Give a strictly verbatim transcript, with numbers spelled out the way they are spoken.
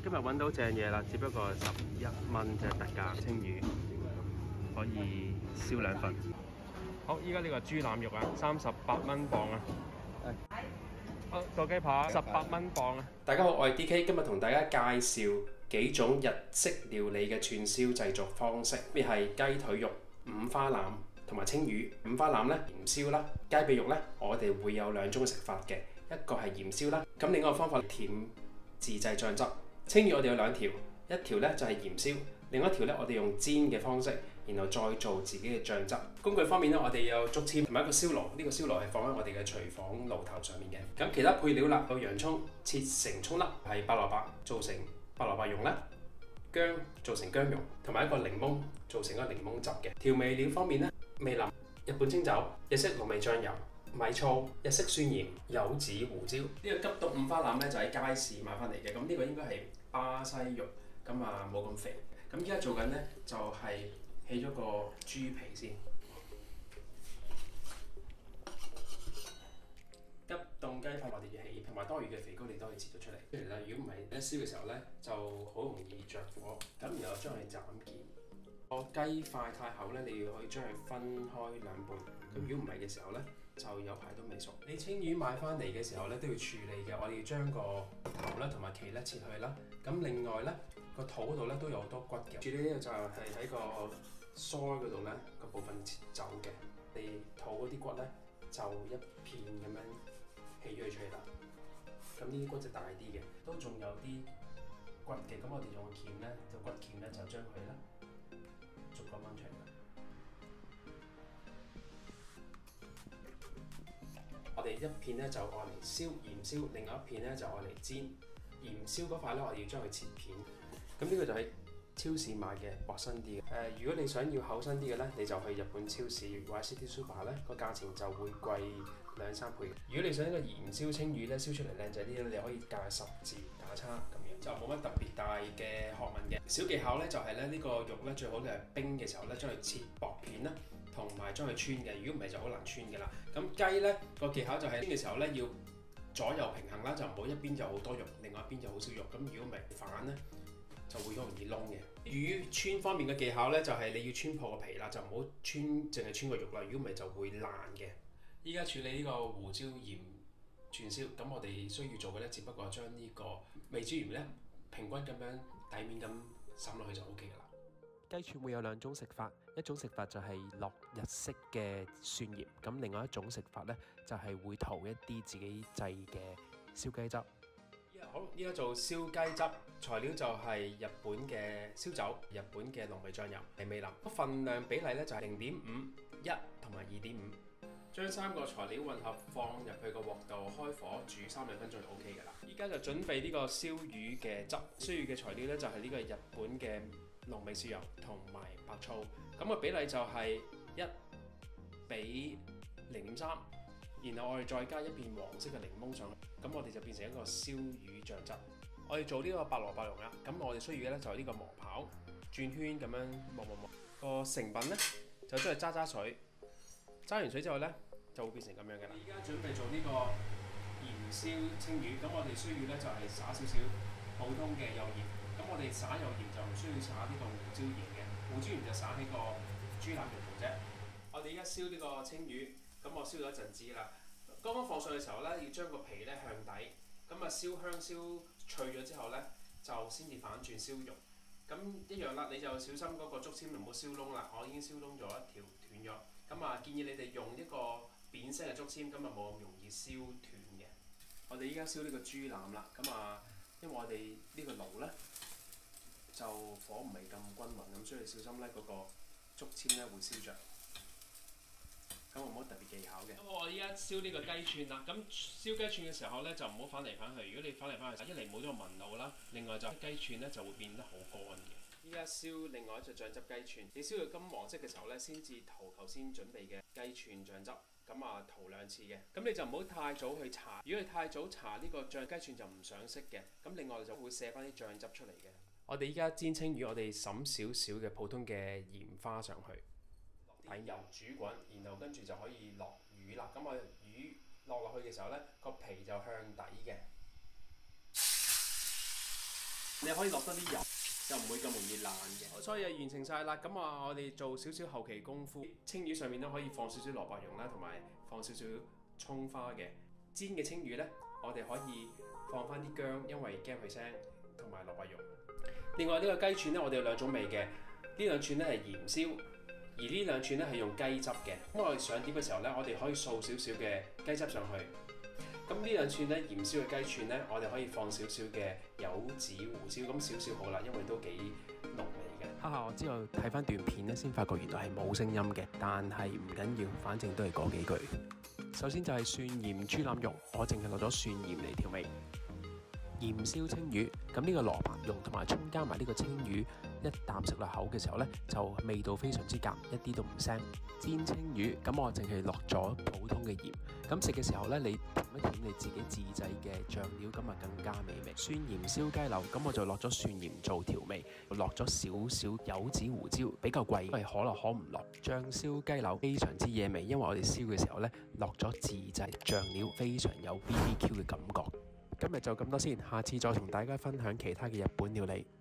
今日揾到正嘢啦，只不過十一蚊隻特價青魚，可以燒兩份。好，依家呢個豬腩肉啊，三十八蚊磅啊。好，個雞扒十八蚊磅啊。大家好，我係 D K， 今日同大家介紹幾種日式料理嘅串燒製作方式，咩係雞腿肉、五花腩同埋青魚。五花腩咧鹽燒啦，雞髀肉咧我哋會有兩種食法嘅，一個係鹽燒啦，咁另一個方法甜自製醬汁。青魚我哋有兩條，一條咧就係鹽燒，另一條咧我哋用煎嘅方式，然後再做自己嘅醬汁。工具方面咧，我哋有竹籤同埋一個燒爐，呢、這個燒爐係放喺我哋嘅廚房爐頭上面嘅。咁其他配料啦，有洋葱切成葱粒，係白蘿蔔做成白蘿蔔蓉啦，薑做成薑蓉，同埋一個檸檬做成一個檸檬汁嘅。調味料方面咧，味淋、日本清酒、日式濃味醬油、米醋、日式蒜鹽、柚子胡椒。呢、這個急凍五花腩咧就喺街市買翻嚟嘅，咁呢個應該係巴西肉，咁啊冇咁肥。咁依家做緊咧就係、是、起咗個豬皮先，急凍雞排我哋要起，同埋多餘嘅肥膏你都可以切咗出嚟。跟住咧，如果唔係一燒嘅時候咧，就好容易着火。咁然後將佢斬件。個雞塊太厚咧，你要可以將佢分開兩半。咁如果唔係嘅時候咧，就有排都未熟。你青魚買翻嚟嘅時候咧，都要處理嘅。我哋要將個頭咧同埋鰭咧切去啦。咁另外咧，個肚嗰度咧都有好多骨嘅。處理呢個就係喺個腮嗰度咧個部分切走嘅。你肚嗰啲骨咧就一片咁樣起咗佢出嚟啦。咁呢啲骨就大啲嘅，都仲有啲骨嘅。咁我哋用個鉗咧，就骨鉗咧就將佢咧逐個掹出嚟。我哋一片咧就愛嚟燒鹽燒，另外一片咧就愛嚟煎。鹽燒嗰塊咧，我哋要將佢切片。咁呢個就係超市買嘅薄身啲嘅。誒、呃，如果你想要厚身啲嘅咧，你就去日本超市或者 City Super 咧，個價錢就會貴兩三倍。如果你想一個鹽燒青魚咧，燒出嚟靚仔啲咧，你可以加十字打叉咁樣，就冇乜特別大嘅學問嘅。小技巧咧就係咧，呢個肉咧最好你係冰嘅時候咧，將佢切薄片啦，同埋將佢穿嘅。如果唔係就好難穿嘅啦。咁雞咧個技巧就係穿嘅時候咧要左右平衡啦，就唔好一邊就好多肉，另外一邊就好少肉。咁如果唔係反咧，就會好容易燶嘅。魚穿方面嘅技巧咧，就係、是、你要穿破個皮啦，就唔好穿淨係穿個肉啦。如果唔係就會爛嘅。依家處理呢個胡椒鹽串燒，咁我哋需要做嘅咧，只不過將呢個味椒鹽咧平均咁樣底面咁滲落去就 O K 噶啦。雞串會有兩種食法，一種食法就係落日式嘅蒜鹽，咁另外一種食法咧就係、是、會塗一啲自己製嘅燒雞汁。好，依家做燒雞汁，材料就係日本嘅燒酒、日本嘅濃味醬油、係味淋。份量比例咧就係零點五、一同埋二點五。將三個材料混合放入去個鑊度，開火煮三兩分鐘就 O K 噶啦。依家就準備呢個燒魚嘅汁，需要嘅材料咧就係呢個日本嘅濃味豉油同埋白醋。咁個比例就係一比零點三。然後我哋再加一片黃色嘅檸檬上去，咁我哋就變成一個燒魚醬汁。我哋做呢個白蘿蔔蓉啦，咁我哋需要嘅咧就係呢個磨刨，轉圈咁樣磨磨磨。個成品咧就將嚟揸揸水，揸完水之後咧就會變成咁樣嘅啦。而家準備做呢個鹽燒青魚，咁我哋需要咧就係灑少少普通嘅幼鹽。咁我哋灑幼鹽就唔需要灑呢個胡椒鹽嘅，胡椒鹽就灑喺個豬腩肉度啫。我哋而家燒呢個青魚。咁我燒咗一陣子啦，剛剛放上嘅時候咧，要將個皮咧向底，咁啊燒香燒脆咗之後咧，就先至反轉燒肉。咁一樣啦，你就小心嗰個竹籤唔好燒窿啦。我已經燒窿咗一條斷咗，咁啊建議你哋用一個扁身嘅竹籤，咁啊冇咁容易燒斷嘅。我哋依家燒呢個豬腩啦，咁啊因為我哋呢個爐咧就火唔係咁均勻，咁所以小心咧嗰個竹籤咧會燒着。咁我冇特別技巧嘅。咁我依家燒呢個雞串啦。咁燒雞串嘅時候咧，就唔好反嚟反去。如果你反嚟反去，一嚟冇咗個紋路啦，另外就雞串咧就會變得好乾嘅。依家燒另外一隻醬汁雞串，你燒到金黃色嘅時候咧，先至塗頭先準備嘅雞串醬汁。咁啊塗兩次嘅。咁你就唔好太早去搽。如果你太早搽呢個醬雞串就唔上色嘅。咁另外就會瀉翻啲醬汁出嚟嘅。我哋依家煎青魚，我哋灑少少嘅普通嘅鹽花上去。睇油煮滾，然後跟住就可以落魚啦。咁我魚落落去嘅時候咧，個皮就向底嘅。 你可以落多啲油，就唔會咁容易爛嘅。所以就完成晒啦。咁啊，我哋做少少後期功夫，青魚上面都可以放少少蘿蔔蓉啦，同埋放少少葱花嘅。煎嘅青魚呢，我哋可以放翻啲薑，因為驚佢腥，同埋蘿蔔蓉。另外呢個雞串呢，我哋有兩種味嘅，呢兩串呢係鹽燒，而呢兩串呢係用雞汁嘅。咁我哋上碟嘅時候呢，我哋可以掃少少嘅雞汁上去。咁呢兩串呢鹽燒嘅雞串呢，我哋可以放少少嘅柚子胡椒，咁少少好啦，因為都幾濃味嘅。哈哈，我之後睇翻段片呢，先發覺原來係冇聲音嘅，但係唔緊要，反正都係嗰幾句。首先就係蒜鹽豬腩蓉，我淨係落咗蒜鹽嚟調味。鹽燒青魚，咁呢個蘿蔔蓉同埋葱加埋呢個青魚，一啖食落口嘅時候呢，就味道非常之夾，一啲都唔腥。煎青魚，咁我淨係落咗普通嘅鹽。咁食嘅時候呢，你甜一甜你自己自製嘅醬料，咁啊更加美味。蒜鹽燒雞柳，咁我就落咗蒜鹽做調味，落咗少少柚子胡椒，比較貴，因為可樂可唔落。醬燒雞柳非常之惹味，因為我哋燒嘅時候呢，落咗自製醬料，非常有 B B Q 嘅感覺。今日就咁多先，下次再同大家分享其他嘅日本料理。